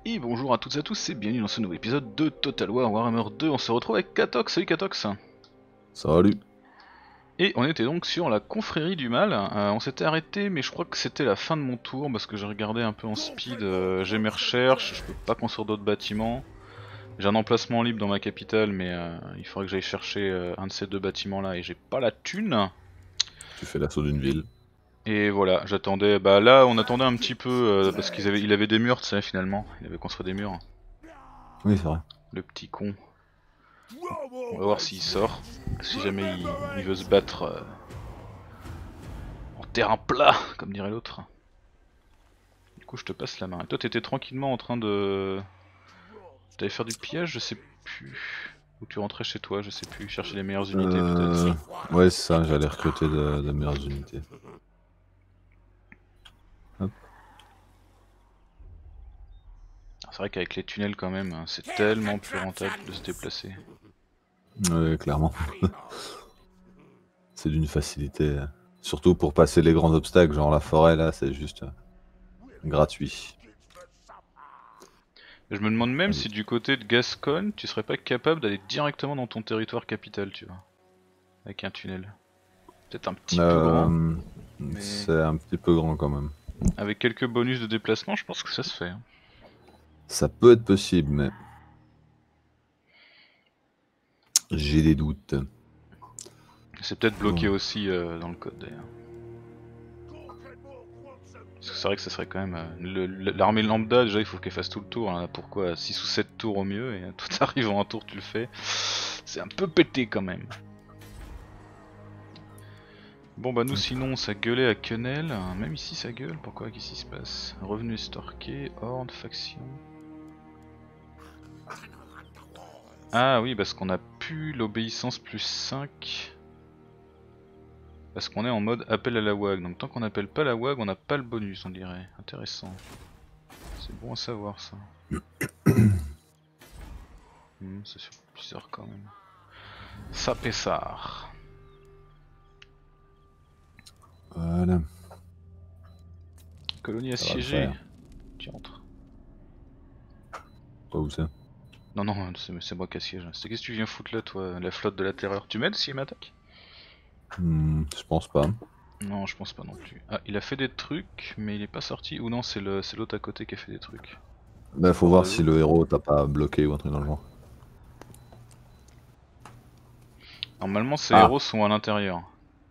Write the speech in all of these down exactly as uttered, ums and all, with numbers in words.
Et bonjour à toutes et à tous et bienvenue dans ce nouvel épisode de Total War Warhammer deux. On se retrouve avec Katox. Salut Katox. Salut. Et on était donc sur la confrérie du mal. Euh, on s'était arrêté mais je crois que c'était la fin de mon tour parce que j'ai regardé un peu en speed, euh, j'ai mes recherches, je peux pas construire d'autres bâtiments. J'ai un emplacement libre dans ma capitale mais euh, il faudrait que j'aille chercher euh, un de ces deux bâtiments là et j'ai pas la thune. Tu fais l'assaut d'une ville. Et voilà, j'attendais, bah là on attendait un petit peu euh, parce qu'il avait, il avait des murs, tu sais, finalement, il avait construit des murs, Oui, c'est vrai. le petit con. On va voir s'il sort, si jamais il, il veut se battre euh, en terrain plat, comme dirait l'autre. Du coup je te passe la main. Et toi t'étais tranquillement en train de... T'allais faire du pillage, je sais plus. Ou tu rentrais chez toi, je sais plus, chercher les meilleures unités Euh... peut-être. Ouais, c'est ça, j'allais recruter de, de meilleures unités. Hop. C'est vrai qu'avec les tunnels quand même, hein, c'est tellement plus rentable de se déplacer. Ouais, clairement. C'est d'une facilité. Surtout pour passer les grands obstacles, genre la forêt là, c'est juste euh, gratuit. Et je me demande même Allez. si du côté de Gascogne, tu serais pas capable d'aller directement dans ton territoire capital, tu vois. Avec un tunnel. Peut-être un petit peu grand, Euh... mais C'est un petit peu grand quand même. avec quelques bonus de déplacement, je pense que ça se fait. Hein. Ça peut être possible, mais j'ai des doutes. C'est peut-être bloqué Bon. aussi euh, dans le code d'ailleurs. Parce que c'est vrai que ça serait quand même... euh, L'armée lambda, déjà il faut qu'elle fasse tout le tour. Hein. Pourquoi six ou sept tours au mieux, et tout arrive en un tour tu le fais. C'est un peu pété quand même. Bon bah nous sinon ça gueulait à quenelle, même ici ça gueule, pourquoi, qu'est-ce qui se passe? Revenu estorqué, horde, faction... Ah oui, parce qu'on a pu l'obéissance plus cinq. Parce qu'on est en mode appel à la W A G, donc tant qu'on appelle pas la W A G on n'a pas le bonus on dirait, intéressant. C'est bon à savoir ça. hmm, c'est bizarre quand même. Ça pessard. Voilà. Colonie Ça va le assiégée. faire. Tu entres. Pas où ça? Non non, c'est moi qui assiège. Qu'est-ce que tu viens foutre là toi, la flotte de la terreur? Tu m'aides s'il m'attaque? Hmm, je pense pas. Non je pense pas non plus. Ah il a fait des trucs mais il est pas sorti, ou non c'est l'autre à côté qui a fait des trucs. Bah faut voir si le héros t'a pas bloqué ou un truc dans le genre. Normalement ces Ah, héros sont à l'intérieur.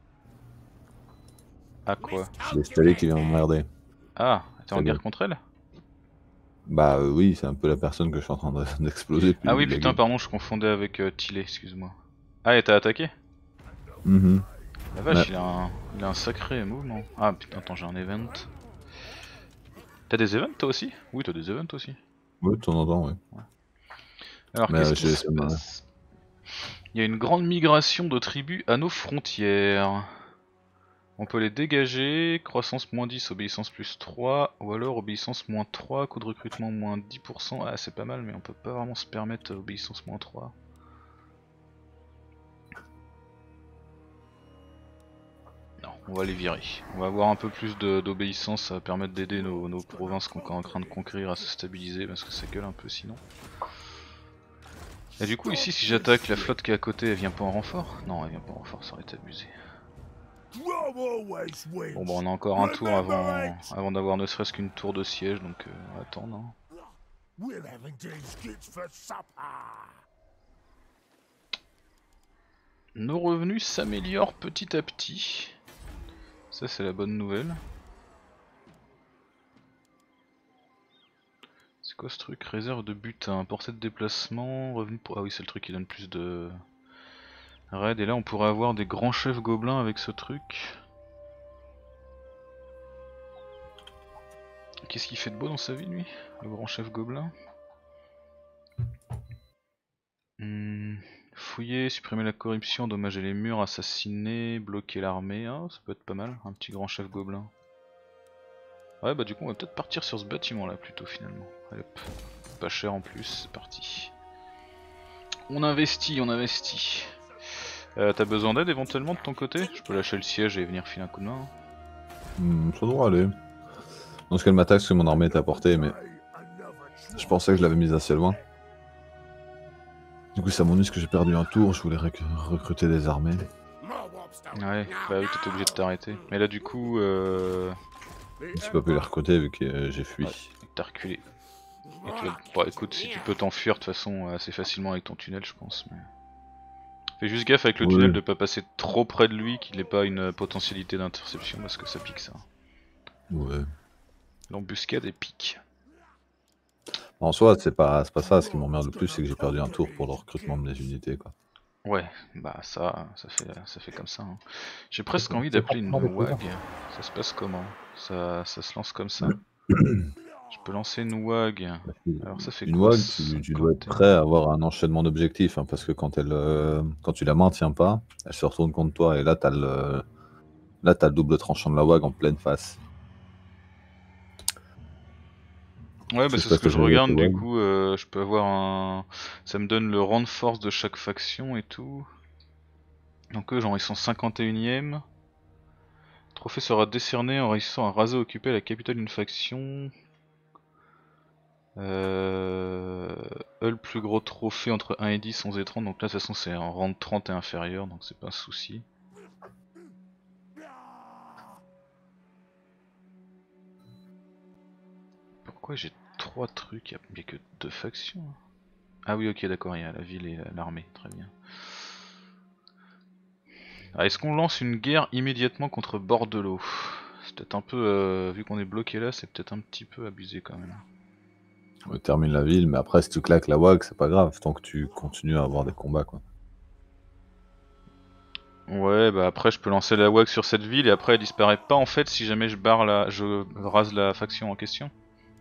Ah quoi? c'est les Stalés qui vient m'emmerder. Ah, t'es en Très guerre bien. contre elle? Bah euh, oui, c'est un peu la personne que je suis en train de- d'exploser depuis Ah le oui début de la putain game. pardon, je confondais avec euh, Tillet, excuse-moi. Ah et t'as attaqué? Mhm. La Ouais. vache, il a, un... il a un sacré mouvement. Ah putain, attends, j'ai un event. T'as des events toi aussi? Oui, t'as des events aussi. Oui, de temps en temps, ouais. Alors Mais qu'est-ce euh, qui j'ai se ça me- passe? Il y a une grande migration de tribus à nos frontières. On peut les dégager, croissance moins dix, obéissance plus trois, ou alors obéissance moins trois, coût de recrutement moins dix pour cent. Ah c'est pas mal mais on peut pas vraiment se permettre obéissance moins trois. Non, on va les virer. On va avoir un peu plus d'obéissance, ça va permettre d'aider nos, nos provinces qu'on est en train de conquérir à se stabiliser parce que ça gueule un peu sinon. Et du coup ici si j'attaque la flotte qui est à côté, elle vient pas en renfort? Non, elle vient pas en renfort, ça aurait été abusé. Bon bah on a encore un tour avant, avant d'avoir ne serait-ce qu'une tour de siège, donc euh, on va attendre. Hein. Nos revenus s'améliorent petit à petit. Ça c'est la bonne nouvelle. C'est quoi ce truc? Réserve de butin, portée de déplacement, revenu pour... Ah oui c'est le truc qui donne plus de... raid, et là on pourrait avoir des grands chefs gobelins avec ce truc. Qu'est-ce qu'il fait de beau dans sa vie lui, le grand chef gobelin? hmm. Fouiller, supprimer la corruption, endommager les murs, assassiner, bloquer l'armée, ah, ça peut être pas mal, un petit grand chef gobelin. Ouais bah du coup on va peut-être partir sur ce bâtiment là plutôt finalement. Allez hop, pas cher en plus, c'est parti. On investit, on investit. Euh, T'as besoin d'aide éventuellement de ton côté? Je peux lâcher le siège et venir filer un coup de main. Hein. Hmm, ça doit aller. Dans ce qu'elle m'attaque, parce que mon armée est à portée, mais Je pensais que je l'avais mise assez loin. Du coup, ça m'ennuie parce que j'ai perdu un tour, je voulais rec recruter des armées. Ouais, bah oui, t'étais obligé de t'arrêter. Mais là, du coup, euh... j'ai pas pu les recruter vu que euh, j'ai fui. Ouais, t'as reculé. Et tu vas... Bon, écoute, si tu peux t'enfuir de toute façon assez facilement avec ton tunnel, je pense. Mais... Fais juste gaffe avec le Ouais. tunnel de pas passer trop près de lui, qu'il ait pas une potentialité d'interception, parce que ça pique ça. Ouais. L'embuscade est pique. En soi, c'est pas, pas ça, ce qui m'emmerde le plus, c'est que j'ai perdu un tour pour le recrutement de mes unités, quoi. Ouais, bah ça, ça fait, ça fait comme ça. Hein. J'ai presque envie d'appeler une W A G. Ça se passe comment ça, ça se lance comme ça. Je peux lancer une W A G. Alors ça fait une quoi W A G, tu, tu dois être prêt à avoir un enchaînement d'objectifs, hein, parce que quand elle, euh, quand tu la maintiens pas, elle se retourne contre toi, et là t'as le, là t'as le double tranchant de la W A G en pleine face. Ouais, bah c'est ce que je regarde du coup, euh, je peux avoir un... Ça me donne le rang de force de chaque faction et tout. Donc eux genre ils sont cinquante et unième. Le trophée sera décerné en réussissant à raser ou occuper la capitale d'une faction. Euh... Eux le plus gros trophée entre un et dix, onze et trente, donc là de toute façon c'est en rang de trente et inférieur, donc c'est pas un souci. Pourquoi j'ai trois trucs, il n'y a que deux factions? Ah oui ok d'accord, il y a la ville et l'armée, très bien. Ah, est-ce qu'on lance une guerre immédiatement contre Bordelot? C'est peut-être un peu, euh, vu qu'on est bloqué là, c'est peut-être un petit peu abusé quand même. On termine la ville, mais après si tu claques la W A G, c'est pas grave, tant que tu continues à avoir des combats, quoi. Ouais, bah après je peux lancer la W A G sur cette ville et après elle disparaît pas en fait si jamais je barre la, je rase la faction en question.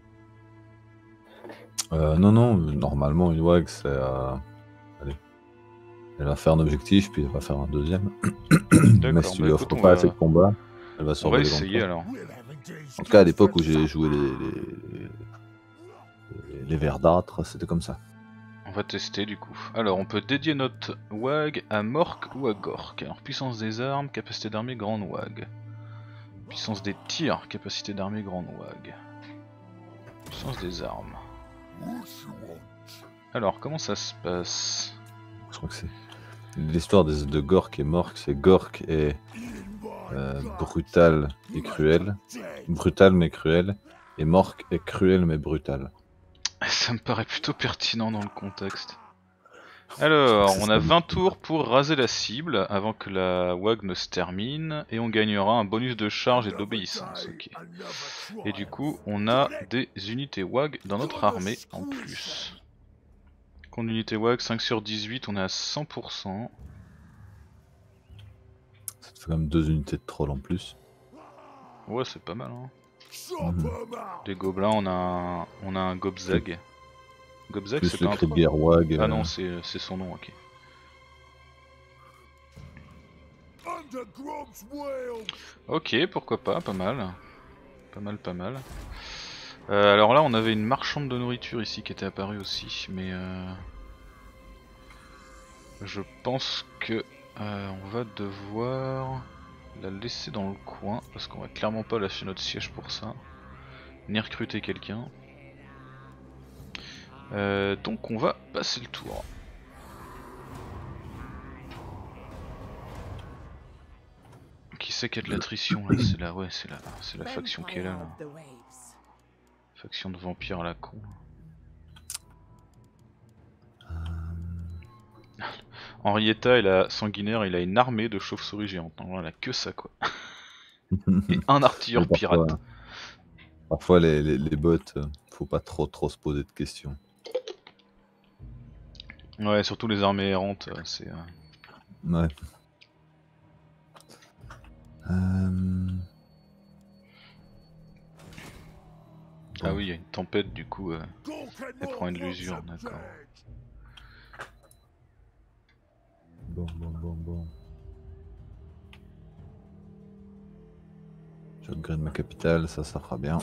Euh, non, non, normalement une W A G c'est... Euh... Allez. Elle va faire un objectif, puis elle va faire un deuxième. Mais si tu bah lui écoute, offres on pas va... assez de combats, elle va on va survoler essayer alors. En tout cas, à l'époque où j'ai joué les, les, les, les verdâtres, c'était comme ça. On va tester du coup. Alors on peut dédier notre W A G à Mork ou à Gork. Alors puissance des armes, capacité d'armée, grande W A G. Puissance des tirs, capacité d'armée, grande W A G. Puissance des armes. Alors comment ça se passe? Je crois que c'est... L'histoire de, de Gork et Mork, c'est Gork est euh, brutal et cruel. Brutal mais cruel. Et Mork est cruel mais brutal. Ça me paraît plutôt pertinent dans le contexte. Alors, on a vingt tours pour raser la cible avant que la W A G ne se termine et on gagnera un bonus de charge et d'obéissance. Ok. Et du coup, on a des unités W A G dans notre armée en plus. Contre unité W A G, cinq sur dix-huit, on est à cent pour cent. Ça te fait quand même deux unités de troll en plus. Ouais, c'est pas mal. Hein. Mmh. Des gobelins, on a un, on a un Gobzag. Gobzag, c'est pas un troll. W A G, Ah euh... non, c'est son nom, ok. Ok, pourquoi pas, pas mal. Pas mal, pas mal. Euh, alors là, on avait une marchande de nourriture ici qui était apparue aussi, mais euh, je pense que euh, on va devoir la laisser dans le coin parce qu'on va clairement pas lâcher notre siège pour ça, ni recruter quelqu'un. Euh, donc on va passer le tour. Qui c'est qui a de l'attrition là? C'est la, ouais, c'est la, c'est la faction qui est là, là. Faction de vampires à la con. Henrietta, elle a sanguinaire, il a une armée de chauves-souris géantes. Non, elle a que ça quoi. Et un artilleur parfois, pirate. Parfois les, les, les bots, euh, faut pas trop trop se poser de questions. Ouais, surtout les armées errantes, c'est... Euh... Ouais. Euh... Ah oui, il y a une tempête du coup, euh... elle prend une l'usure, d'accord. Bon, bon, bon, bon. J'upgrade ma capitale, ça, ça fera bien.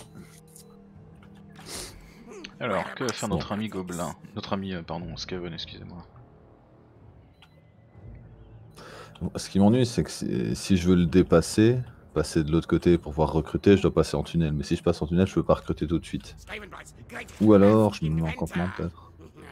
Alors, que va faire bon. notre ami Gobelin? Notre ami, euh, pardon, Skaven, excusez-moi. Bon, ce qui m'ennuie, c'est que si je veux le dépasser, passer de l'autre côté pour pouvoir recruter, je dois passer en tunnel. Mais si je passe en tunnel, je peux pas recruter tout de suite. Ou alors, je me mets en campement peut-être.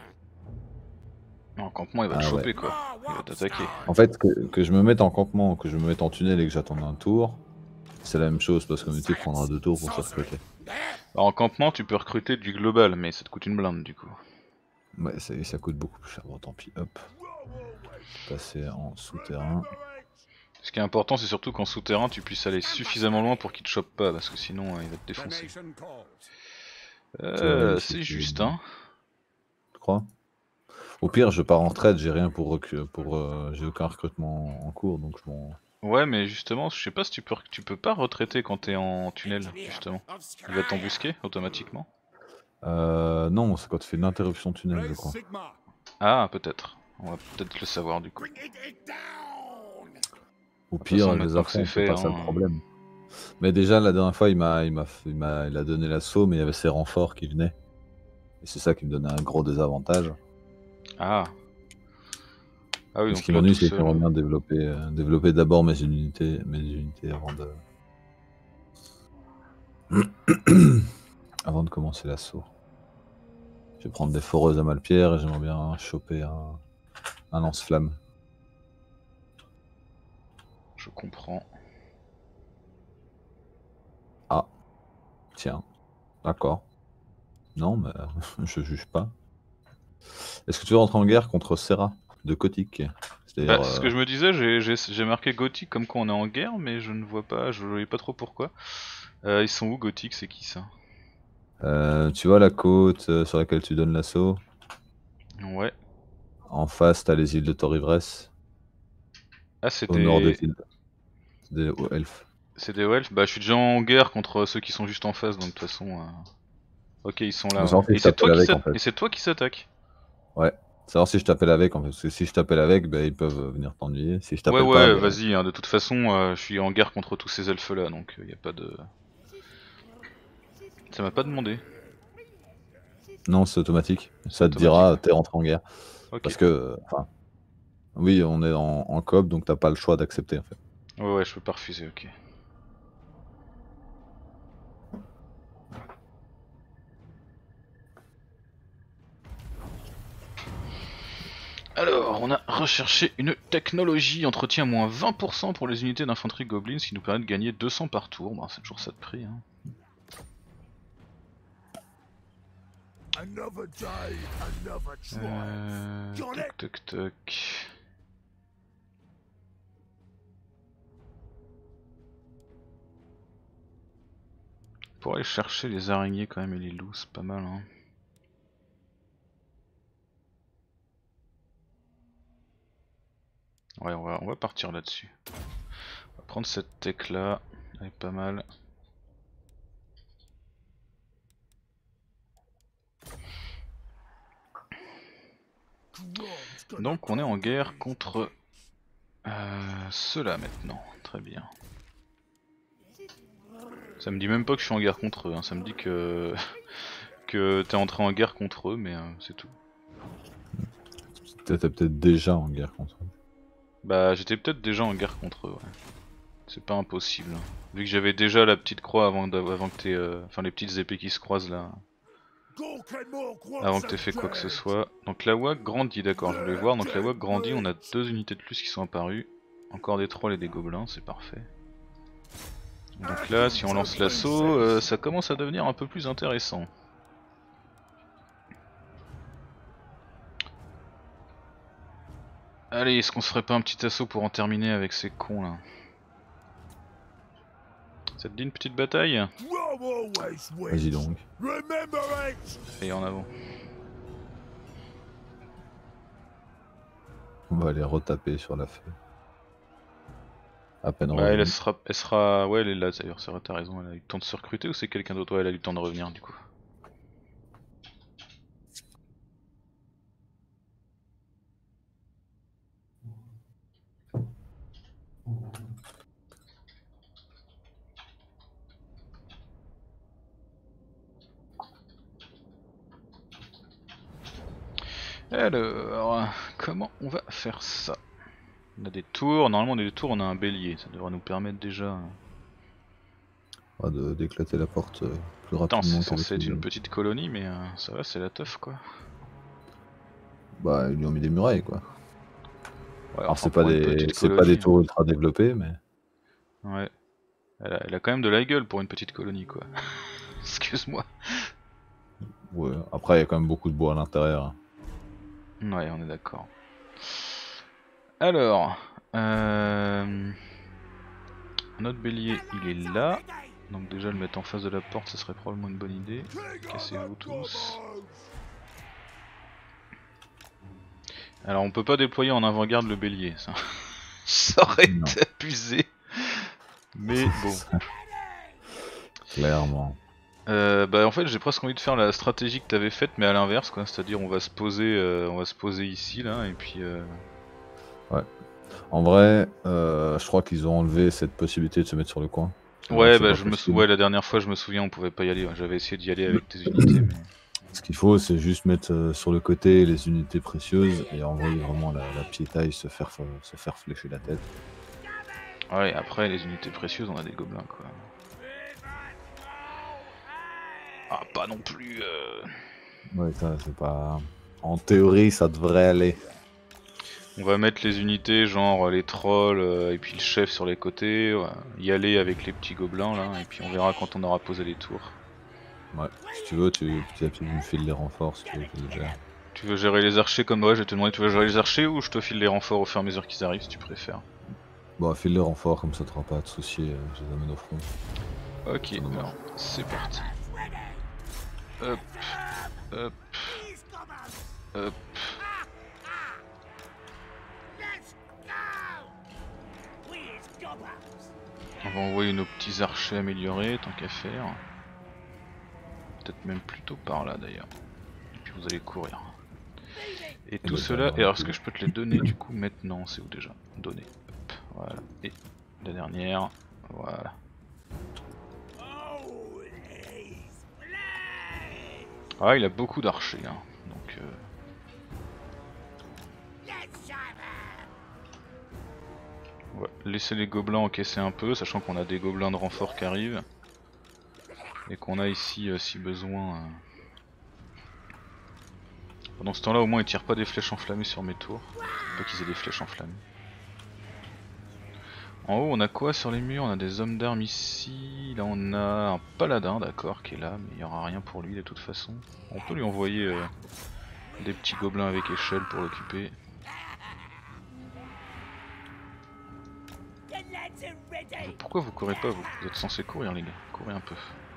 En campement, il va te Ah choper ouais. quoi. Il va t'attaquer. En fait, que, que je me mette en campement, que je me mette en tunnel et que j'attende un tour, c'est la même chose parce que l'unité prendra deux tours pour se recruter. Bah, en campement, tu peux recruter du global, mais ça te coûte une blinde du coup. Ouais, ça, ça coûte beaucoup plus cher. Bon, tant pis, hop. Passer en souterrain. Ce qui est important, c'est surtout qu'en souterrain, tu puisses aller suffisamment loin pour qu'il te chope pas, parce que sinon, euh, il va te défoncer. Euh, c'est juste, hein. Tu crois? Au pire, je pars en retraite, j'ai rien pour, pour euh, j'ai aucun recrutement en cours, donc je m'en... Ouais, mais justement, je sais pas si tu peux, tu peux pas retraiter quand t'es en tunnel, justement. Il va t'embusquer automatiquement. Euh, non, c'est quand tu fais une interruption de tunnel, je crois. Ah, peut-être. On va peut-être le savoir du coup. Au pire, façon, les maintenant que affronts, c'est c'est fait, pas ça le hein. problème. Mais déjà, la dernière fois, il m'a, il m'a, il m'a, il a donné l'assaut, mais il y avait ses renforts qui venaient. Et c'est ça qui me donnait un gros désavantage. Ah. Ah oui, Et ce donc qui là, m'ennuie, tout c'est que seul. j'aimerais bien développer, euh, développer d'abord mes unités, mes unités avant de, avant de commencer l'assaut. Je vais prendre des foreuses à Malpierre et j'aimerais bien choper un, un lance-flamme. Je comprends. Ah, tiens, d'accord. Non, mais je juge pas. Est-ce que tu veux rentrer en guerre contre Serra de Kotik? Bah, C'est-à-dire, c'est ce euh, que je me disais, j'ai- j'ai j'ai marqué gothique comme quoi on est en guerre, mais je ne vois pas, je voyais pas trop pourquoi. Euh, ils sont où gothique, c'est qui ça? euh, tu vois la côte euh, sur laquelle tu donnes l'assaut? Ouais. En face, t'as les îles de Torivres. Ah, c'est Au nord des des... îles des elfes. C'est des elfes. Bah, je suis déjà en guerre contre ceux qui sont juste en face, donc de toute façon... euh, Ok, ils sont là, Faut ouais. savoir si Et je c'est toi t'appelle qui avec en s'attaque. fait. Et c'est toi qui s'attaque. Ouais. Savoir si je t'appelle avec en fait. Parce que si je t'appelle avec, bah, ils peuvent venir t'ennuyer. Si je Ouais, t'appelle pas, ouais, bah... vas-y, hein, de toute façon, euh, je suis en guerre contre tous ces elfes là, donc il y a pas de... Ça m'a pas demandé. Non, c'est automatique. C'est Ça te automatique, dira, ouais. t'es rentré en guerre. Ok. Parce que, enfin, oui, on est en, en coop, donc t'as pas le choix d'accepter en fait. Ouais, ouais, je peux pas refuser, ok. Alors, on a recherché une technologie, entretien moins vingt pour cent pour les unités d'infanterie goblins, ce qui nous permet de gagner deux cents par tour. Bah, c'est toujours ça de prix, hein. Euh... Toc toc toc. Pour aller chercher les araignées quand même et les loups, c'est pas mal, hein. Ouais, on va, on va partir là-dessus. On va prendre cette tech là, elle est pas mal. Donc on est en guerre contre euh, ceux-là maintenant, très bien. Ça me dit même pas que je suis en guerre contre eux, hein. Ça me dit que que t'es entré en guerre contre eux, mais euh, c'est tout. T'es peut-être déjà en guerre contre eux. Bah j'étais peut-être déjà en guerre contre eux, ouais. C'est pas impossible, hein. Vu que j'avais déjà la petite croix avant, avant que t'aies... Euh... Enfin les petites épées qui se croisent là. Avant que t'aies fait quoi que ce soit. Donc la W A G grandit, d'accord, je voulais voir. Donc la W A G grandit, on a deux unités de plus qui sont apparues. Encore des trolls et des gobelins, c'est parfait. Donc là, si on lance l'assaut, euh, ça commence à devenir un peu plus intéressant. Allez, est-ce qu'on se ferait pas un petit assaut pour en terminer avec ces cons là? Ça te dit une petite bataille? Vas-y donc. Et en avant. On va aller retaper sur la feuille. À peine Ouais, elle revenu. sera, elle sera... Ouais, elle est là d'ailleurs, c'est vrai, t'as raison, elle a eu le temps de se recruter ou c'est quelqu'un d'autre? Ouais, elle a eu le temps de revenir du coup. Alors, comment on va faire ça? On a des tours, normalement on a des tours, on a un bélier, ça devrait nous permettre déjà Pas de- d'éclater la porte euh, plus Putain, c'est rapidement qu'avec censé être les une gobelins. petite colonie, mais euh, ça va, c'est la teuf quoi. Bah, ils lui ont mis des murailles, quoi. Ouais, Alors, enfin c'est pas pour une des, petite c'est pas des colonie. tours ultra développés, mais. Ouais. Elle a, elle a quand même de la gueule pour une petite colonie quoi. Excuse-moi. Ouais, après, il y a quand même beaucoup de bois à l'intérieur. Ouais, on est d'accord. Alors, euh... notre bélier il est là. Donc déjà le mettre en face de la porte ce serait probablement une bonne idée. Cassez-vous tous. Alors on peut pas déployer en avant-garde le bélier, ça, ça aurait Non. été abusé. Mais bon. Clairement. Euh, bah en fait j'ai presque envie de faire la stratégie que t'avais faite mais à l'inverse quoi, c'est-à-dire on va se poser, euh, on va se poser ici là et puis. Euh... Ouais. En vrai, euh, je crois qu'ils ont enlevé cette possibilité de se mettre sur le coin. Alors que Ouais c'est bah pas je me sou... possible. ouais la dernière fois je me souviens on pouvait pas y aller, ouais. J'avais essayé d'y aller avec des unités mais. Ce qu'il faut, c'est juste mettre euh, sur le côté les unités précieuses et envoyer vraiment la, la piétaille se faire, se faire flécher la tête. Ouais après les unités précieuses on a des gobelins quoi. Ah pas non plus. Euh... Ouais, ça c'est pas. En théorie, ça devrait aller. On va mettre les unités genre les trolls euh, et puis le chef sur les côtés, ouais. Y aller avec les petits gobelins là et puis on verra quand on aura posé les tours. Ouais, si tu veux, tu petit à petit me files les renforts si tu veux que je les gère. Tu veux gérer les archers comme moi, je vais te demander tu veux gérer les archers ou je te file les renforts au fur et à mesure qu'ils arrivent si tu préfères. Bon, file les renforts comme ça t'auras pas à te soucier, euh, je les amène au front. Ok, alors c'est parti. Hop, hop, hop. On va envoyer nos petits archers améliorés tant qu'à faire. Peut-être même plutôt par là d'ailleurs. Et puis vous allez courir. Et tout bah, cela, bah, et alors est-ce que je peux te les donner du coup maintenant? C'est où déjà? Donner. Hop, voilà. Et la dernière. Voilà. Ah il a beaucoup d'archers hein. Donc euh... ouais, laissez les gobelins encaisser un peu, sachant qu'on a des gobelins de renfort qui arrivent. Et qu'on a ici euh, si besoin. Euh... Pendant ce temps là au moins ils tirent pas des flèches enflammées sur mes tours. Pas qu'ils aient des flèches enflammées. En haut on a quoi sur les murs? On a des hommes d'armes ici. Là on a un paladin d'accord qui est là, mais il n'y aura rien pour lui de toute façon. On peut lui envoyer euh, des petits gobelins avec échelle pour l'occuper. Pourquoi vous courez pas vous? Vous êtes censés courir les gars, courez un peu.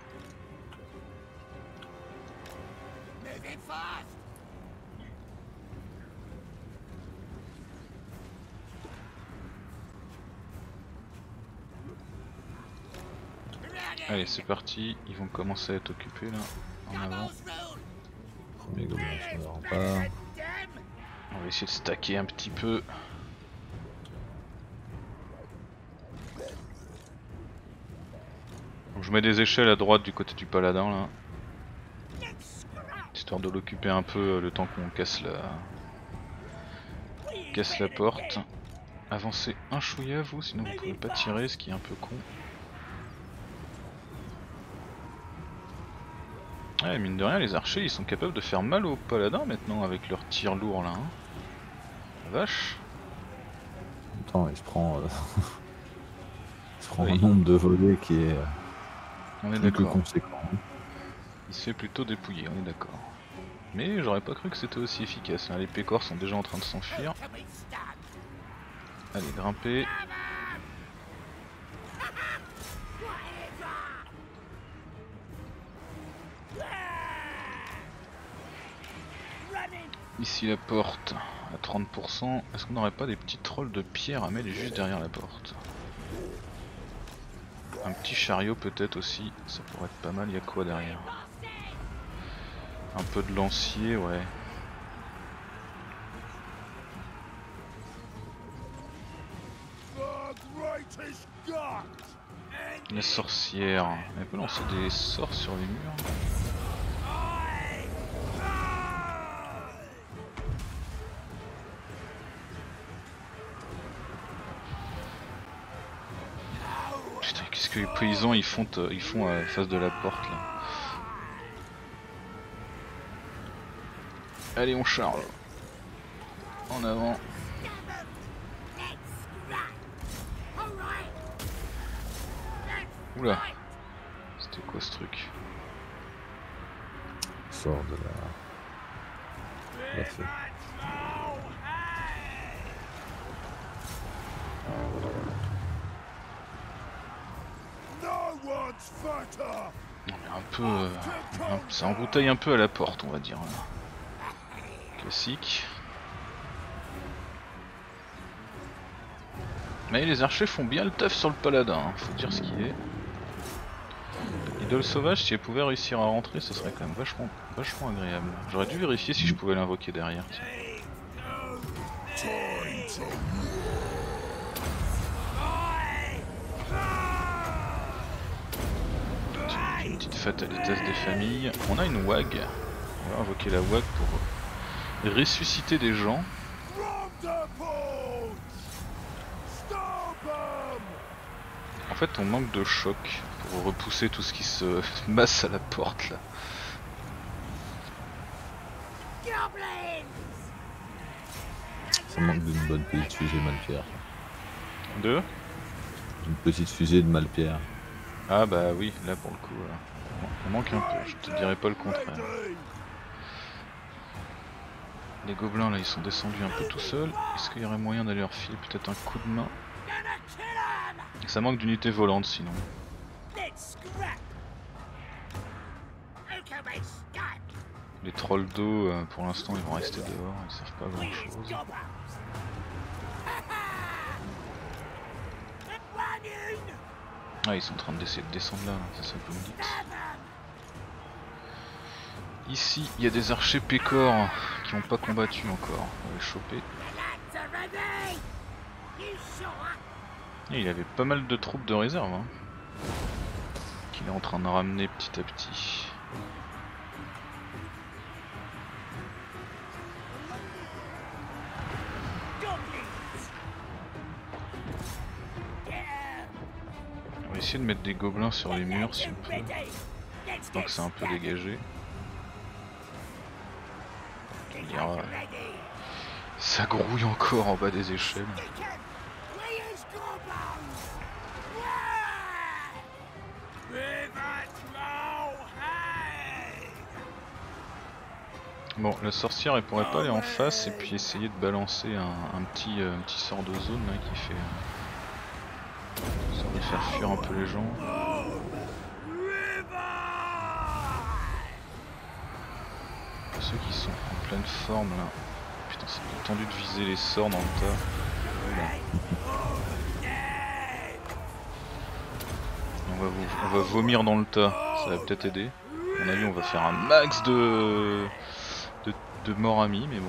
Allez c'est parti, ils vont commencer à être occupés là, en avant. Premier gobelin sur le rempart. On va essayer de stacker un petit peu. Donc je mets des échelles à droite du côté du paladin là. Histoire de l'occuper un peu le temps qu'on casse la... casse la porte. Avancez un chouïa vous, sinon vous pouvez pas tirer, ce qui est un peu con. Ouais, mine de rien, les archers ils sont capables de faire mal aux paladins maintenant avec leurs tirs lourds là. Hein. La vache. Attends, il se prend, euh... il se prend Oui. un nombre de volets qui est, euh, on est plus que d'accord. conséquent. Il se fait plutôt dépouiller, on est d'accord. Mais j'aurais pas cru que c'était aussi efficace. Hein. Les pécores sont déjà en train de s'enfuir. Allez, grimper. Ici la porte à trente pour cent. Est-ce qu'on n'aurait pas des petits trolls de pierre à mettre juste derrière la porte? Un petit chariot peut-être aussi, ça pourrait être pas mal. Il y a quoi derrière? Un peu de lancier, ouais. La sorcière, elle peut lancer des sorts sur les murs. Putain, qu'est-ce que les paysans ils font, ils font à la face de la porte là. Allez, on charge. En avant. Oula. C'était quoi ce truc? Sort de la... la fée. On est un peu... Euh, ça embouteille un peu à la porte, on va dire. Classique. Mais les archers font bien le taf sur le paladin, hein, faut dire ce qui est. L'idole sauvage, si elle pouvait réussir à rentrer, ce serait quand même vachement, vachement agréable. J'aurais dû vérifier si je pouvais l'invoquer derrière. Tiens. Une petite fatalitesse des familles. On a une wag. On va invoquer la wag pour ressusciter des gens. En fait, on manque de choc pour repousser tout ce qui se masse à la porte là. Ça manque d'une bonne petite fusée de Malpierre. Deux Une petite fusée de Malpierre. Ah bah oui, là pour le coup, euh, on manque un peu, je te dirais pas le contraire. Les gobelins là ils sont descendus un peu tout seuls. Est-ce qu'il y aurait moyen d'aller leur filer peut-être un coup de main? Ça manque d'unité volante sinon. Les trolls d'eau euh, pour l'instant ils vont rester dehors, ils servent pas à grand chose. Ah ils sont en train d'essayer de descendre là, c'est ça que vous me dites. Ici il y a des archers pécores qui n'ont pas combattu encore, on va les choper. Et il avait pas mal de troupes de réserve hein, qu'il est en train de ramener petit à petit. On va essayer de mettre des gobelins sur les murs si on peut, tant que c'est un peu dégagé. Il y a... Ça grouille encore en bas des échelles. Bon, la sorcière elle pourrait pas aller en face et puis essayer de balancer un, un, petit, euh, un petit sort de zone là qui fait... Euh, ça va faire fuir un peu les gens. Pour ceux qui sont en pleine forme là... Putain c'est bien tendu de viser les sorts dans le tas. Voilà. On va, vous, on va vomir dans le tas, ça va peut-être aider. À mon avis on va faire un max de... de, de morts amis mais bon.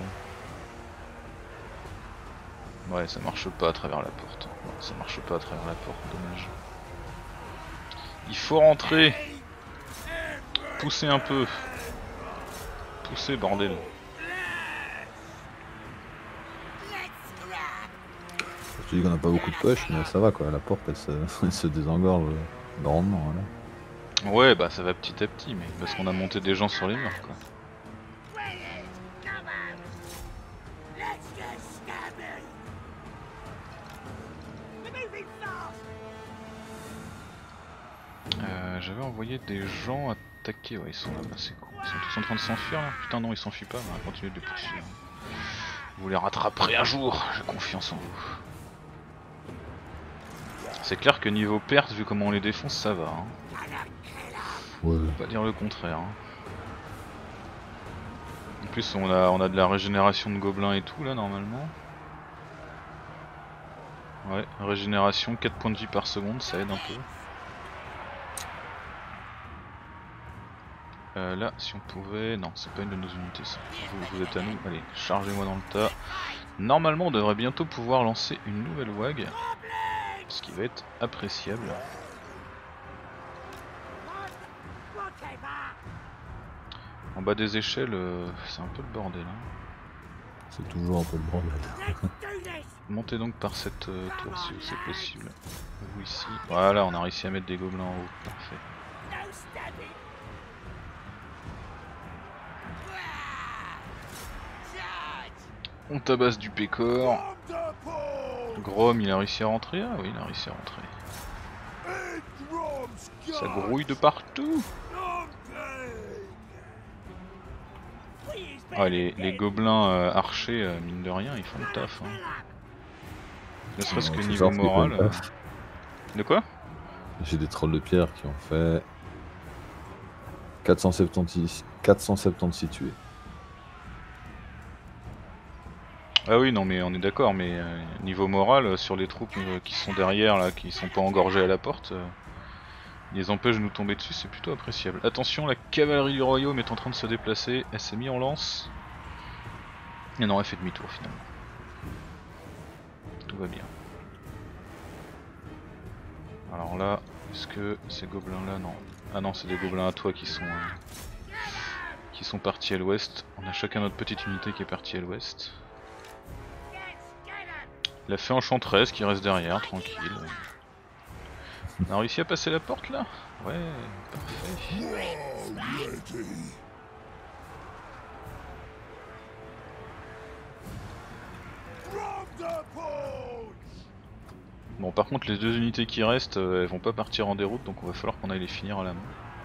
Ouais ça marche pas à travers la porte. Ouais, ça marche pas à travers la porte, dommage. Il faut rentrer. Poussez un peu. Poussez bordel. Je te dis qu'on a pas beaucoup de poches mais ça va quoi, la porte elle se, elle se désengorge grandement là. Ouais bah ça va petit à petit mais parce qu'on a monté des gens sur les murs quoi. Euh, J'avais envoyé des gens attaquer, ouais ils sont là, bah c'est con. Ils sont tous en train de s'enfuir là. Putain non ils s'enfuient pas, on va continuer de les poursuivre. Vous les rattraperez un jour, j'ai confiance en vous. C'est clair que niveau perte, vu comment on les défonce, ça va. Hein. Ouais. Faut pas dire le contraire. Hein. En plus on a, on a de la régénération de gobelins et tout là normalement. Ouais, régénération, quatre points de vie par seconde, ça aide un peu. Euh, là, si on pouvait... Non, c'est pas une de nos unités ça. Vous, vous êtes à nous. Allez, chargez-moi dans le tas. Normalement, on devrait bientôt pouvoir lancer une nouvelle wag. Ce qui va être appréciable. En bas des échelles, euh, c'est un peu le bordel. Hein. C'est toujours un peu le bordel. Montez donc par cette euh, tour si c'est possible. Vous ici. Voilà, on a réussi à mettre des gobelins en haut. Parfait. On tabasse du pécor. Grom, il a réussi à rentrer? Ah oui, il a réussi à rentrer. Ça grouille de partout. Ah, les, les gobelins euh, archers, euh, mine de rien, ils font le taf. Hein. Ne serait-ce que niveau moral. Euh... De quoi? J'ai des trolls de pierre qui ont fait quatre cent soixante-seize, quatre cent soixante-seize tués. Ah oui, non mais on est d'accord, mais euh, niveau moral, euh, sur les troupes euh, qui sont derrière, là, qui sont pas engorgées à la porte, euh, ils les empêchent de nous tomber dessus, c'est plutôt appréciable. Attention, la cavalerie du royaume est en train de se déplacer, elle s'est mise en lance. Et non, elle fait demi-tour finalement. Tout va bien. Alors là, est-ce que ces gobelins là, non. Ah non, c'est des gobelins à toi qui sont euh, qui sont partis à l'ouest. On a chacun notre petite unité qui est partie à l'ouest. Il a fait enchanteresse qui reste derrière, tranquille. On a réussi à passer la porte là? Ouais, parfait. Bon, par contre, les deux unités qui restent, euh, elles vont pas partir en déroute, donc on va falloir qu'on aille les finir à la main.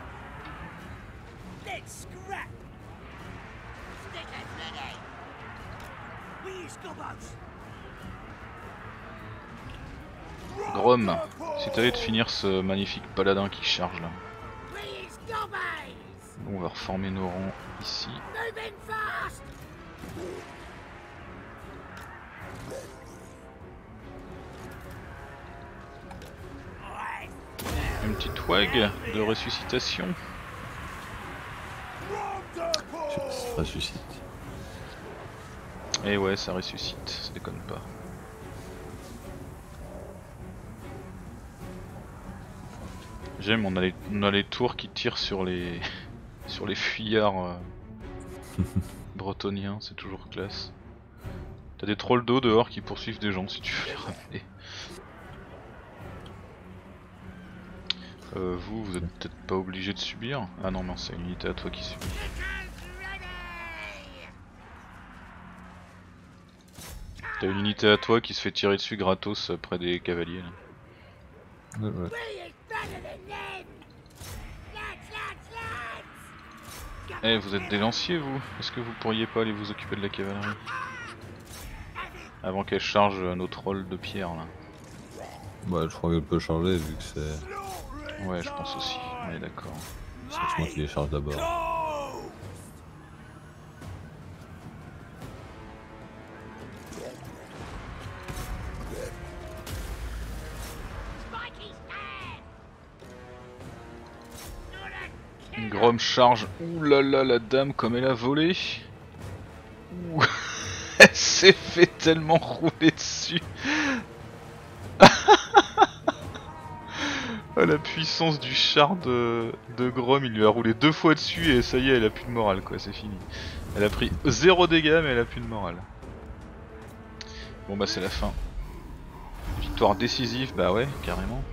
Grom, si t'allais te finir ce magnifique paladin qui charge là. Bon, on va reformer nos rangs ici. Une petite wag de ressuscitation. Ça ressuscite. Et ouais, ça ressuscite, ça déconne pas. J'aime, on, on a les tours qui tirent sur les sur les fuyards euh, bretoniens, c'est toujours classe. T'as des trolls d'eau dehors qui poursuivent des gens si tu veux les ramener. Euh, vous, vous êtes peut-être pas obligé de subir. Ah non, mais c'est une unité à toi qui subit. T'as une unité à toi qui se fait tirer dessus gratos près des cavaliers là. Ouais, ouais. Eh, vous êtes des lanciers vous? Est-ce que vous pourriez pas aller vous occuper de la cavalerie? Avant qu'elle charge nos trolls de pierre là. Ouais, je crois qu'elle peut changer vu que c'est... Ouais, je pense aussi, on est d'accord. C'est moi qui les charge d'abord. Grom charge. Ouh là là, la dame comme elle a volé. Ouh. Elle s'est fait tellement rouler dessus. Oh, la puissance du char de, de Grom, il lui a roulé deux fois dessus et ça y est, elle a plus de morale quoi, c'est fini. Elle a pris zéro dégâts mais elle a plus de morale. Bon bah c'est la fin. Victoire décisive, bah ouais, carrément.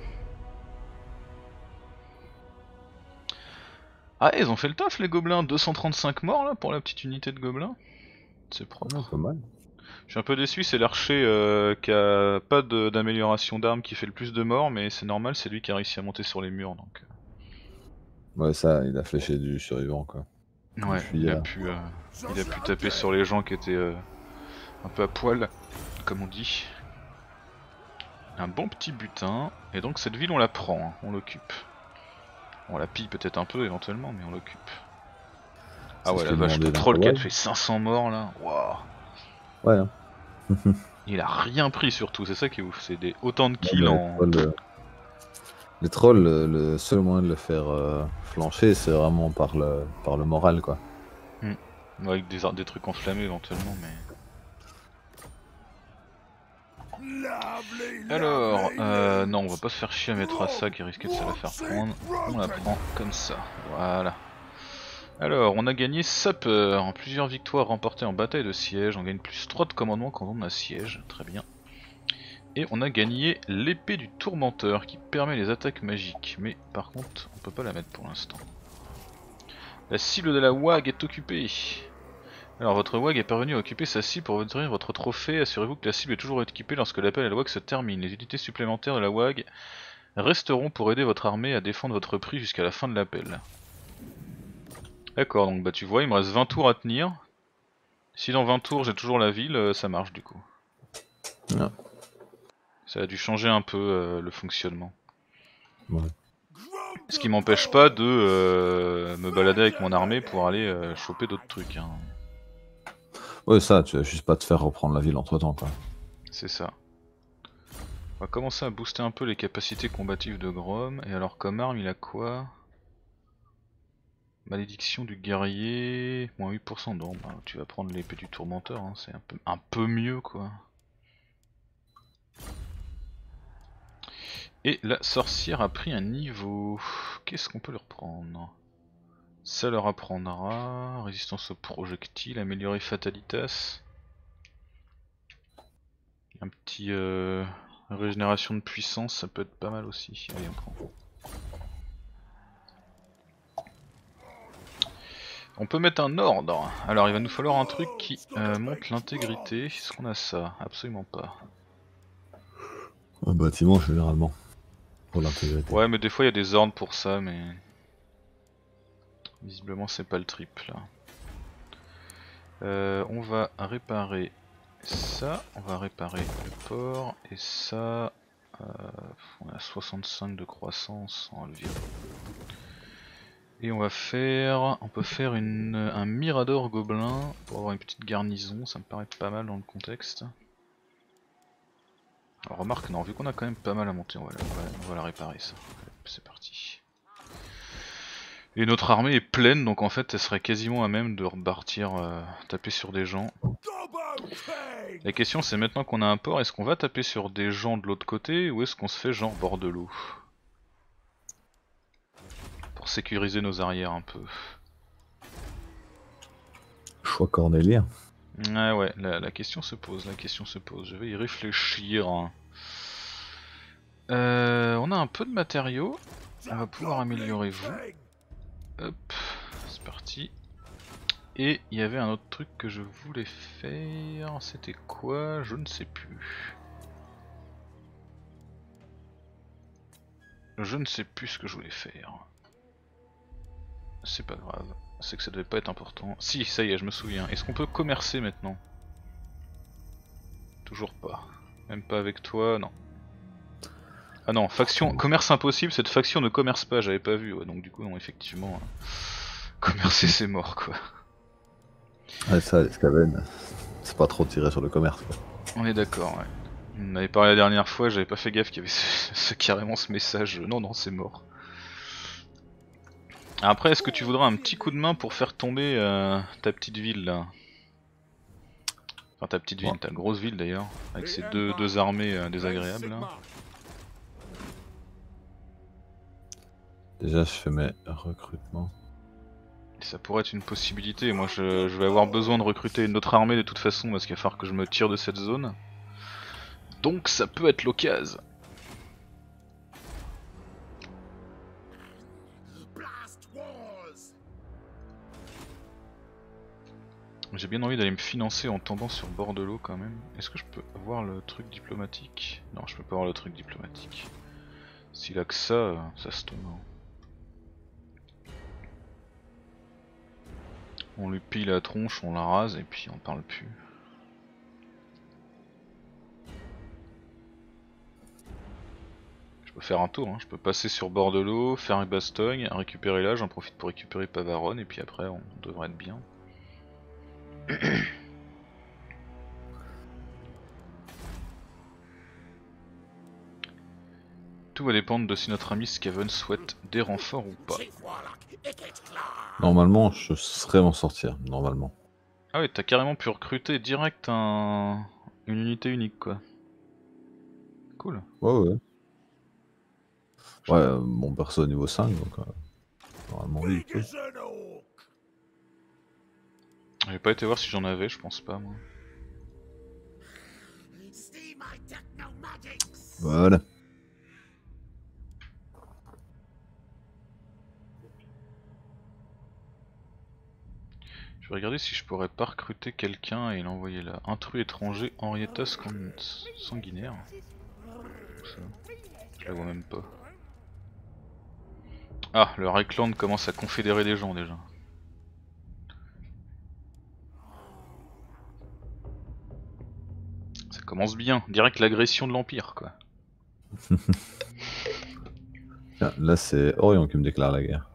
Ah, ils ont fait le taf les gobelins, deux cent trente-cinq morts là pour la petite unité de gobelins. C'est propre. Ah, pas mal. Je suis un peu déçu, c'est l'archer euh, qui a pas d'amélioration d'armes qui fait le plus de morts, mais c'est normal, c'est lui qui a réussi à monter sur les murs donc. Ouais, ça, il a fléché du survivant quoi. Ouais, il a, pu, euh, il a pu taper sur les gens qui étaient euh, un peu à poil, comme on dit. Un bon petit butin, et donc cette ville on la prend, hein, on l'occupe. On la pille peut-être un peu éventuellement, mais on l'occupe. Ah ouais, la vache, le troll quatre fait cinq cents morts là, waouh. Ouais. Hein. Il a rien pris surtout, c'est ça qui est ouf, c'est des autant de kills ouais, en... Les trolls, les trolls le, le seul moyen de le faire euh, flancher, c'est vraiment par le, par le moral quoi. Hmm. Ouais, avec des, des trucs enflammés éventuellement, mais... Alors, euh, non, on va pas se faire chier à mettre à ça qui risquait de se la faire prendre. On la prend comme ça, voilà. Alors, on a gagné Sapeur, plusieurs victoires remportées en bataille de siège. On gagne plus trois de commandement quand on a siège, très bien. Et on a gagné l'épée du tourmenteur qui permet les attaques magiques. Mais par contre, on peut pas la mettre pour l'instant. La cible de la W A G est occupée. Alors votre W A G est parvenu à occuper sa cible pour obtenir votre trophée. Assurez-vous que la cible est toujours équipée lorsque l'appel à la W A G se termine. Les unités supplémentaires de la W A G resteront pour aider votre armée à défendre votre prix jusqu'à la fin de l'appel. D'accord, donc bah tu vois, il me reste vingt tours à tenir. Si dans vingt tours j'ai toujours la ville, ça marche du coup. Ouais. Ça a dû changer un peu euh, le fonctionnement. Ouais. Ce qui m'empêche pas de euh, me balader avec mon armée pour aller euh, choper d'autres trucs. Hein. Ouais, ça, tu vas juste pas te faire reprendre la ville entre temps, quoi. C'est ça. On va commencer à booster un peu les capacités combatives de Grom. Et alors comme arme il a quoi? Malédiction du guerrier, moins huit pour cent. Non, bah, tu vas prendre l'épée du tourmenteur, hein. C'est un peu, un peu mieux quoi. Et la sorcière a pris un niveau. Qu'est-ce qu'on peut leur prendre? Ça leur apprendra résistance aux projectiles, améliorer fatalitas. Un petit euh, régénération de puissance, ça peut être pas mal aussi. Allez, on prend. On peut mettre un ordre. Alors il va nous falloir un truc qui euh, monte l'intégrité. Est-ce qu'on a ça? Absolument pas. Un bâtiment généralement. Pour l'intégrité. Ouais mais des fois il y a des ordres pour ça mais... Visiblement c'est pas le trip là. Euh, on va réparer ça, on va réparer le port et ça... Euh, on a soixante-cinq de croissance, on va le virer. Et on va faire... On peut faire une, un mirador gobelin pour avoir une petite garnison, ça me paraît pas mal dans le contexte. Alors remarque, non, vu qu'on a quand même pas mal à monter, on va la, on va, on va la réparer ça. C'est parti. Et notre armée est pleine, donc en fait elle serait quasiment à même de repartir euh, taper sur des gens. La question c'est maintenant qu'on a un port, est-ce qu'on va taper sur des gens de l'autre côté ou est-ce qu'on se fait genre bord de l'eau? Pour sécuriser nos arrières un peu. Choix cornélien. Ouais ouais, la, la question se pose, la question se pose, je vais y réfléchir. Euh, on a un peu de matériaux, on va pouvoir améliorer vous. Hop, c'est parti. Et il y avait un autre truc que je voulais faire, c'était quoi? Je ne sais plus. Je ne sais plus ce que je voulais faire. C'est pas grave, c'est que ça devait pas être important. Si, ça y est, je me souviens. Est-ce qu'on peut commercer maintenant? Toujours pas. Même pas avec toi, non. Ah non, faction, commerce impossible, cette faction ne commerce pas, j'avais pas vu. Ouais, donc du coup, non, effectivement, euh, commercer c'est mort quoi. Ouais, ça, les Skaven, c'est pas trop tiré sur le commerce, quoi. On est d'accord, ouais. On avait parlé la dernière fois, j'avais pas fait gaffe qu'il y avait ce, ce, carrément ce message. Non, non, c'est mort. Après, est-ce que tu voudras un petit coup de main pour faire tomber euh, ta petite ville là? Enfin, ta petite ville, ouais. Ta grosse ville d'ailleurs, avec ces deux, deux armées euh, désagréables là. Déjà, je fais mes recrutements. Et ça pourrait être une possibilité. Moi, je, je vais avoir besoin de recruter une autre armée de toute façon parce qu'il va falloir que je me tire de cette zone. Donc, ça peut être l'occasion. J'ai bien envie d'aller me financer en tombant sur le bord de l'eau quand même. Est-ce que je peux avoir le truc diplomatique? Non, je peux pas avoir le truc diplomatique. S'il a que ça, ça se tombe. On lui pille la tronche, on la rase et puis on parle plus. Je peux faire un tour, hein. Je peux passer sur bord de l'eau, faire une bastogne, récupérer là, j'en profite pour récupérer Pavaron et puis après on devrait être bien. Tout va dépendre de si notre ami Skaven souhaite des renforts ou pas. Normalement, je serais m'en sortir, normalement. Ah oui, t'as carrément pu recruter direct un... une unité unique quoi. Cool. Ouais, ouais. Ouais, euh, mon perso au niveau cinq, donc... Euh, normalement, oui, ok. J'ai pas été voir si j'en avais, je pense pas moi. Voilà. Je vais regarder si je pourrais pas recruter quelqu'un et l'envoyer là. Intrus étranger, Henrietta sanguinaire. Ça, je la vois même pas. Ah, le Reichland commence à confédérer des gens déjà. Ça commence bien, direct l'agression de l'Empire quoi. Là c'est Orion qui me déclare la guerre.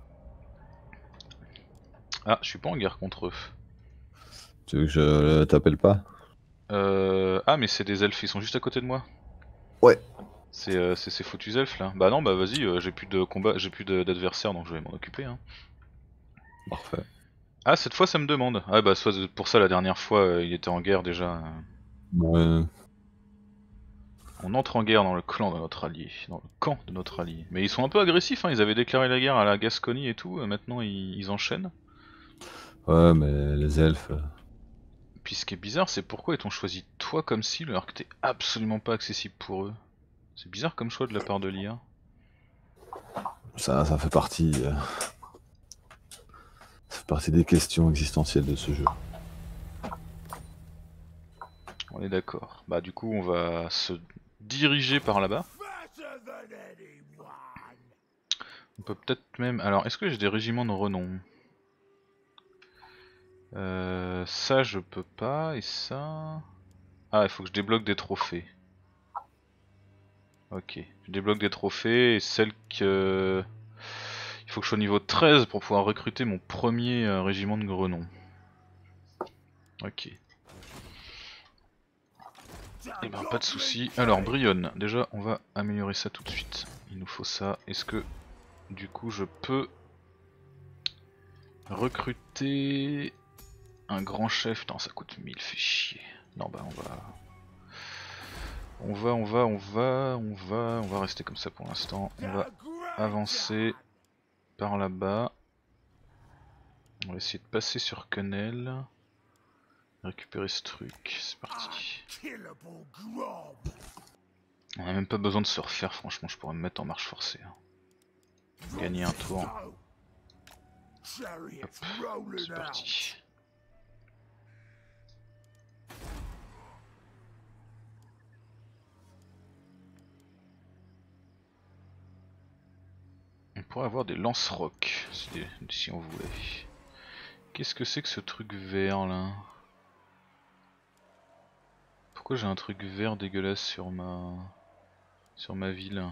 Ah, je suis pas en guerre contre eux. Tu veux que je t'appelle pas? Euh... Ah mais c'est des elfes, ils sont juste à côté de moi. Ouais. C'est euh, ces foutus elfes là. Bah non bah vas-y, euh, j'ai plus de combat, j'ai plus d'adversaires donc je vais m'en occuper hein. Parfait. Ah cette fois ça me demande. Ah bah soit pour ça la dernière fois euh, il était en guerre déjà. Ouais. On entre en guerre dans le clan de notre allié, dans le camp de notre allié. Mais ils sont un peu agressifs hein, ils avaient déclaré la guerre à la Gascogne et tout, euh, maintenant ils, ils enchaînent. Ouais mais les elfes... Puis ce qui est bizarre c'est pourquoi ils t'ont choisi toi comme cible alors que t'es absolument pas accessible pour eux. C'est bizarre comme choix de la part de l'I A. Ça, ça fait partie... Euh... Ça fait partie des questions existentielles de ce jeu. On est d'accord. Bah du coup on va se diriger par là-bas. On peut peut-être même... Alors est-ce que j'ai des régiments de renom? Euh, ça je peux pas, et ça... Ah il faut que je débloque des trophées. Ok, je débloque des trophées et celle que... Il faut que je sois au niveau treize pour pouvoir recruter mon premier euh, régiment de Grenon. Ok. Et ben pas de soucis. Alors Brionne, déjà on va améliorer ça tout de suite. Il nous faut ça. Est-ce que du coup je peux recruter un grand chef? Non ça coûte mille, fait chier. Non bah on va... On va, on va, on va, on va, on va rester comme ça pour l'instant. On va avancer par là-bas. On va essayer de passer sur Quenel. Récupérer ce truc, c'est parti. On a même pas besoin de se refaire, franchement, je pourrais me mettre en marche forcée. Hein. Gagner un tour. Hop, c'est parti. On pourrait avoir des lance-rocs, si, si on voulait. Qu'est-ce que c'est que ce truc vert là? Pourquoi j'ai un truc vert dégueulasse sur ma sur ma ville?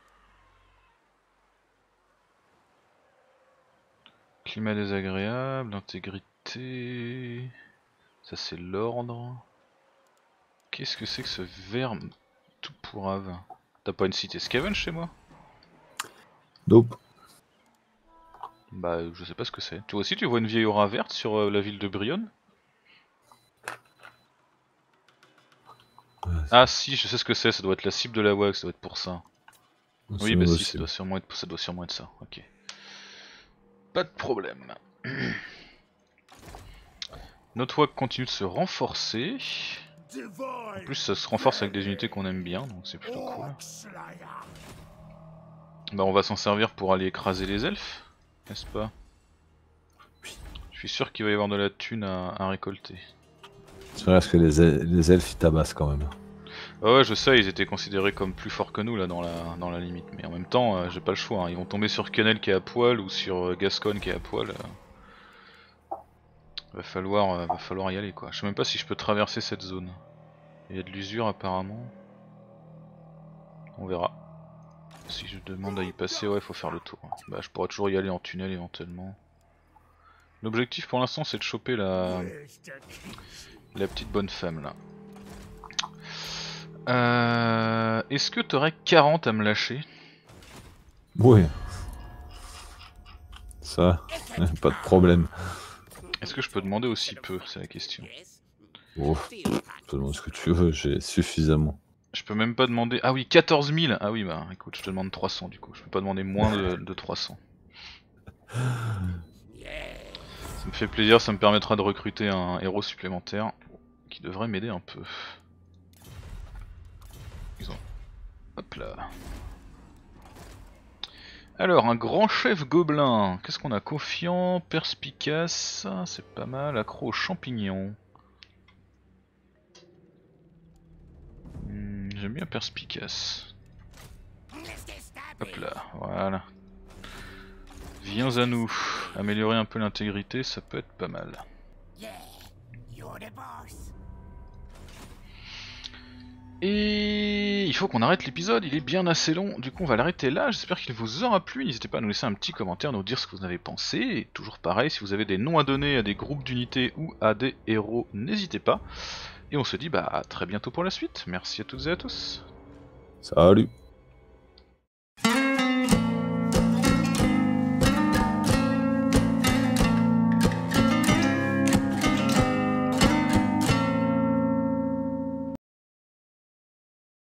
Climat désagréable, intégrité... Ça c'est l'ordre. Qu'est-ce que c'est que ce vert tout pourrave? T'as pas une cité Scaven chez moi? Nope. Bah je sais pas ce que c'est. Toi aussi tu vois une vieille aura verte sur euh, la ville de Brionne? Ah si, je sais ce que c'est, ça doit être la cible de la W A G, ça doit être pour ça. Oui bah si, ça doit, sûrement être, ça doit sûrement être ça, ok. Pas de problème. Notre W A G continue de se renforcer. En plus ça se renforce avec des unités qu'on aime bien, donc c'est plutôt cool. Bah on va s'en servir pour aller écraser les elfes, n'est-ce pas? Je suis sûr qu'il va y avoir de la thune à, à récolter. C'est vrai que les, el les elfes ils tabassent quand même. Ah ouais je sais, ils étaient considérés comme plus forts que nous là dans la, dans la limite, mais en même temps euh, j'ai pas le choix, hein. Ils vont tomber sur Quenel qui est à poil ou sur euh, Gascogne qui est à poil. Euh... Va falloir, euh, va falloir y aller quoi. Je sais même pas si je peux traverser cette zone. Il y a de l'usure apparemment. On verra. Si je demande à y passer, ouais faut faire le tour. Bah je pourrais toujours y aller en tunnel éventuellement. L'objectif pour l'instant c'est de choper la... la petite bonne femme là. Euh... Est-ce que t'aurais quarante à me lâcher? Oui. Ça, pas de problème. Est-ce que je peux demander aussi peu? C'est la question. Oh, tu peux demander ce que tu veux, j'ai suffisamment. Je peux même pas demander... Ah oui, quatorze mille. Ah oui bah écoute, je te demande trois cents du coup. Je peux pas demander moins de, de trois cents. Ça me fait plaisir, ça me permettra de recruter un héros supplémentaire qui devrait m'aider un peu. Ils ont... Hop là. Alors, un grand chef gobelin. Qu'est-ce qu'on a? Confiant, perspicace, c'est pas mal. Accro aux champignons. Hmm, j'aime bien perspicace. Hop là, voilà. Viens à nous. Améliorer un peu l'intégrité, ça peut être pas mal. Et il faut qu'on arrête l'épisode, il est bien assez long, du coup on va l'arrêter là, j'espère qu'il vous aura plu, n'hésitez pas à nous laisser un petit commentaire, nous dire ce que vous en avez pensé, et toujours pareil, si vous avez des noms à donner à des groupes d'unités ou à des héros, n'hésitez pas, et on se dit bah à très bientôt pour la suite, merci à toutes et à tous. Salut.